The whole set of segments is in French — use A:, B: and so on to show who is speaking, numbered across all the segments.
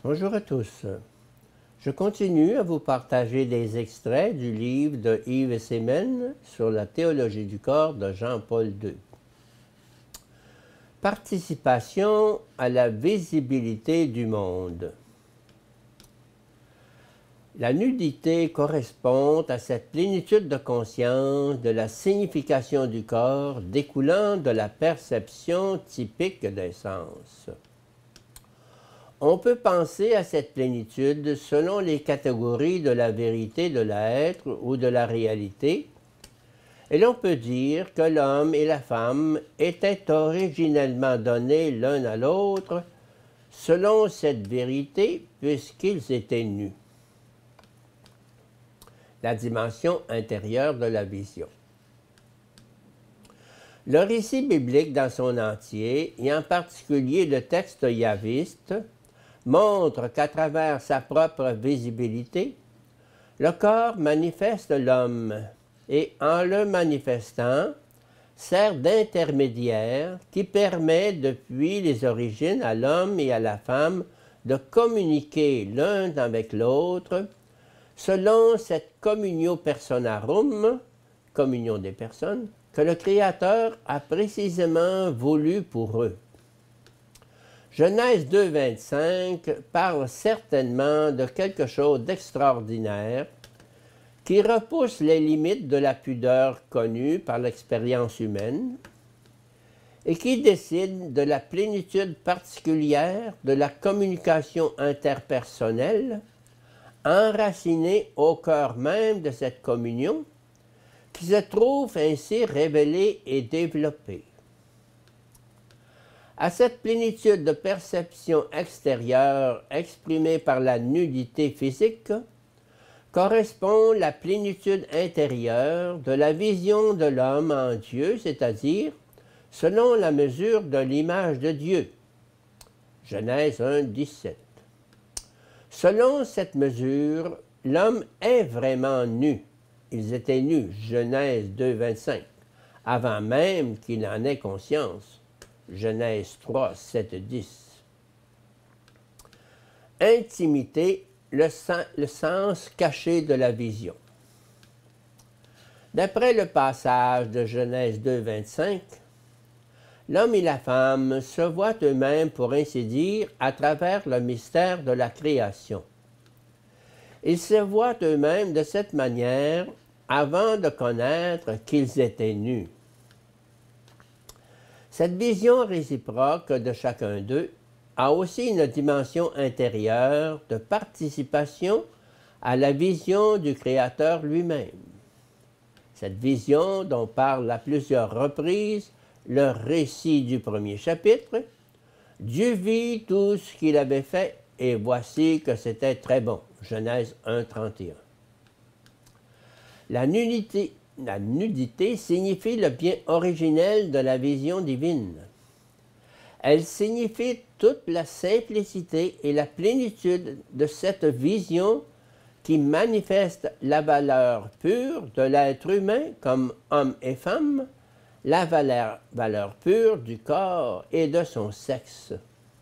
A: Bonjour à tous. Je continue à vous partager des extraits du livre de Yves Semen sur la théologie du corps de Jean-Paul II. Participation à la visibilité du monde. La nudité correspond à cette plénitude de conscience de la signification du corps découlant de la perception typique des sens. On peut penser à cette plénitude selon les catégories de la vérité de l'être ou de la réalité, et l'on peut dire que l'homme et la femme étaient originellement donnés l'un à l'autre selon cette vérité puisqu'ils étaient nus. La dimension intérieure de la vision. Le récit biblique dans son entier, et en particulier le texte yaviste, montre qu'à travers sa propre visibilité, le corps manifeste l'homme et, en le manifestant, sert d'intermédiaire qui permet depuis les origines à l'homme et à la femme de communiquer l'un avec l'autre selon cette communio personarum, communion des personnes, que le Créateur a précisément voulu pour eux. Genèse 2,25 parle certainement de quelque chose d'extraordinaire qui repousse les limites de la pudeur connue par l'expérience humaine et qui décide de la plénitude particulière de la communication interpersonnelle enracinée au cœur même de cette communion qui se trouve ainsi révélée et développée. À cette plénitude de perception extérieure exprimée par la nudité physique correspond la plénitude intérieure de la vision de l'homme en Dieu, c'est-à-dire selon la mesure de l'image de Dieu. Genèse 1, 17. Selon cette mesure, l'homme est vraiment nu. Ils étaient nus, Genèse 2, 25, avant même qu'il en ait conscience. Genèse 3, 7, 10. Intimité, le sens caché de la vision. D'après le passage de Genèse 2, 25, l'homme et la femme se voient eux-mêmes, pour ainsi dire, à travers le mystère de la création. Ils se voient eux-mêmes de cette manière avant de connaître qu'ils étaient nus. Cette vision réciproque de chacun d'eux a aussi une dimension intérieure de participation à la vision du Créateur lui-même. Cette vision dont parle à plusieurs reprises le récit du premier chapitre, Dieu vit tout ce qu'il avait fait et voici que c'était très bon. Genèse 1, 31. La nudité signifie le bien originel de la vision divine. Elle signifie toute la simplicité et la plénitude de cette vision qui manifeste la valeur pure de l'être humain comme homme et femme, la valeur pure du corps et de son sexe.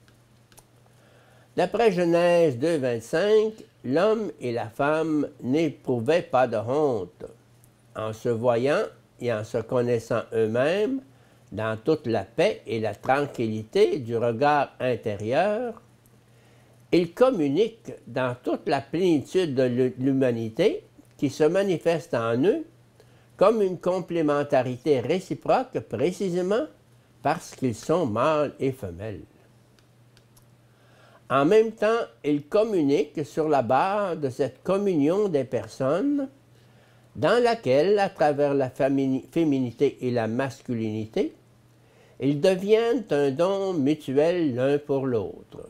A: D'après Genèse 2, 25, l'homme et la femme n'éprouvaient pas de honte. En se voyant et en se connaissant eux-mêmes, dans toute la paix et la tranquillité du regard intérieur, ils communiquent dans toute la plénitude de l'humanité qui se manifeste en eux comme une complémentarité réciproque précisément parce qu'ils sont mâles et femelles. En même temps, ils communiquent sur la base de cette communion des personnes dans laquelle, à travers la féminité et la masculinité, ils deviennent un don mutuel l'un pour l'autre.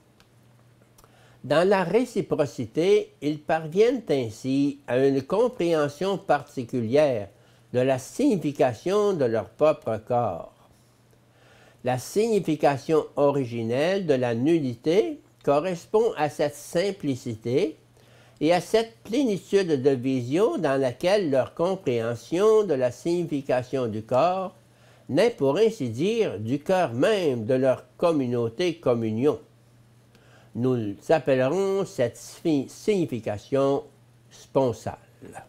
A: Dans la réciprocité, ils parviennent ainsi à une compréhension particulière de la signification de leur propre corps. La signification originelle de la nudité correspond à cette simplicité et à cette plénitude de vision dans laquelle leur compréhension de la signification du corps naît, pour ainsi dire, du cœur même de leur communauté-communion. Nous appellerons cette signification sponsale.